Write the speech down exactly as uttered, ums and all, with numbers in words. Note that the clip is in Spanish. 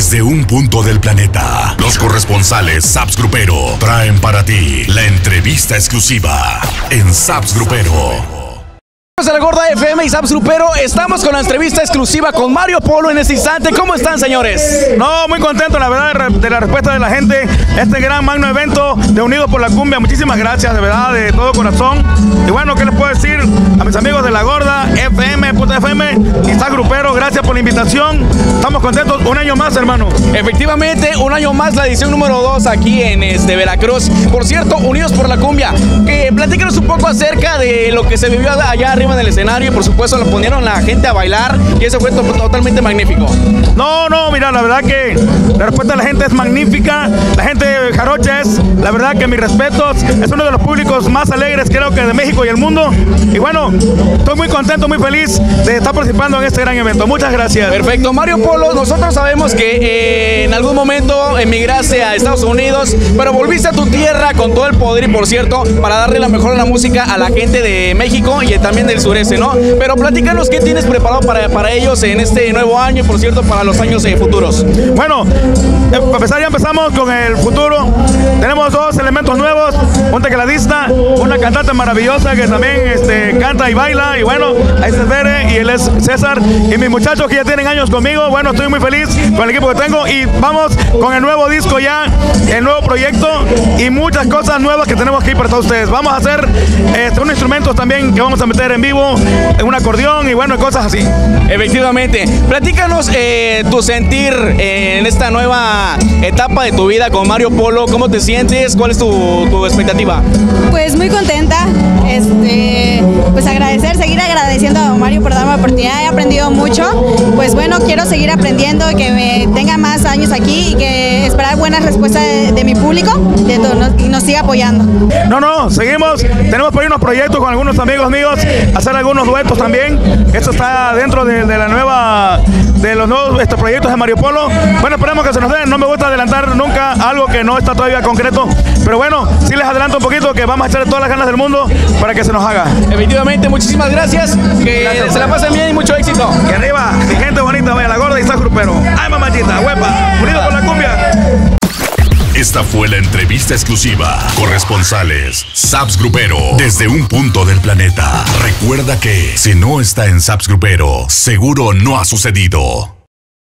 Desde un punto del planeta, los corresponsales Saps Grupero traen para ti la entrevista exclusiva en Saps Grupero. De la Gorda F M y Saps Grupero, estamos con la entrevista exclusiva con Mario Polo en este instante. ¿Cómo están, señores? No, muy contento, la verdad, de la respuesta de la gente. Este gran magno evento de Unidos por la Cumbia, muchísimas gracias, de verdad, de todo corazón. Y bueno, ¿qué les puedo decir a mis amigos de la Gorda F M, Punta F M y Saps Grupero? Gracias por la invitación. Estamos contentos, un año más, hermano. Efectivamente, un año más, la edición número dos aquí en este Veracruz. Por cierto, Unidos por la Cumbia, que platícanos un poco acerca de lo que se vivió allá arriba en el escenario, y por supuesto lo ponieron la gente a bailar y eso fue to totalmente magnífico. No, no, mira, la verdad que la respuesta de la gente es magnífica. La gente de Jarocha es, la verdad que mis respetos, es uno de los públicos más alegres, creo que de México y el mundo. Y bueno, estoy muy contento, muy feliz de estar participando en este gran evento. Muchas gracias. Perfecto. Mario Polo, nosotros sabemos que eh, en algún momento emigraste a Estados Unidos, pero volviste a tu tierra con todo el poder, y por cierto, para darle la mejor la música a la gente de México y también del sureste, ¿no? Pero platícanos qué tienes preparado para, para ellos en este nuevo año y por cierto para los años eh, futuros. Bueno, eh, para empezar ya empezamos con el futuro. Tenemos dos elementos nuevos, un tecladista, una cantante maravillosa que también este, canta y baila, y bueno, ahí se ve, y él es César, y mis muchachos que ya tienen años conmigo. Bueno, estoy muy feliz con el equipo que tengo y vamos con el nuevo disco ya, el nuevo proyecto y muchas cosas nuevas que tenemos aquí para todos ustedes. Vamos a hacer este, unos instrumentos también que vamos a meter en vivo, un acordeón y bueno, cosas así. Efectivamente. Platícanos eh, tu sentir eh, en esta nueva etapa de tu vida con Mario Polo. ¿Cómo te sientes? ¿Cuál es tu, tu expectativa? Pues muy contenta, este, pues agradecer, seguir agradeciendo a Mario por darme la oportunidad. He aprendido mucho, pues bueno, quiero seguir aprendiendo, que me tenga más años aquí y que esperar buenas respuestas de, de mi público de todo, nos, y nos siga apoyando. No, no, seguimos, tenemos por ahí unos proyectos con algunos amigos míos, hacer algunos duetos también. Esto está dentro de, de la nueva, de los nuevos estos proyectos de Mario Polo. Bueno, esperemos que se nos den. No me gusta adelantar nunca algo que no está todavía concreto, pero bueno, sí les adelanto un poquito que vamos a echar todas las ganas del mundo para que se nos haga. Efectivamente, muchísimas gracias, que gracias, se la pasen bien y mucho éxito. Y arriba, mi gente bonita, vaya la Gorda y Saps Grupero. Ay, mamachita, huepa, unidos por la cumbia. Esta fue la entrevista exclusiva. Corresponsales Saps Grupero desde un punto del planeta. Recuerda que si no está en Saps Grupero, seguro no ha sucedido.